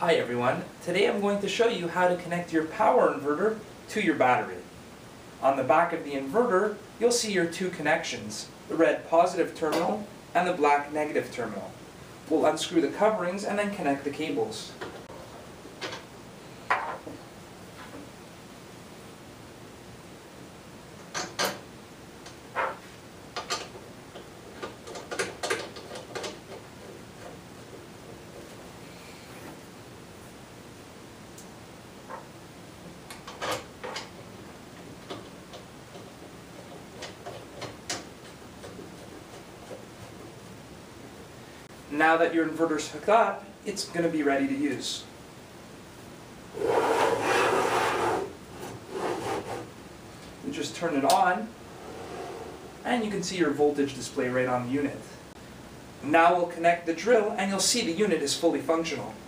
Hi everyone, today I'm going to show you how to connect your power inverter to your battery. On the back of the inverter, you'll see your two connections, the red positive terminal and the black negative terminal. We'll unscrew the coverings and then connect the cables. Now that your inverter's hooked up, it's going to be ready to use. You just turn it on, and you can see your voltage display right on the unit. Now we'll connect the drill, and you'll see the unit is fully functional.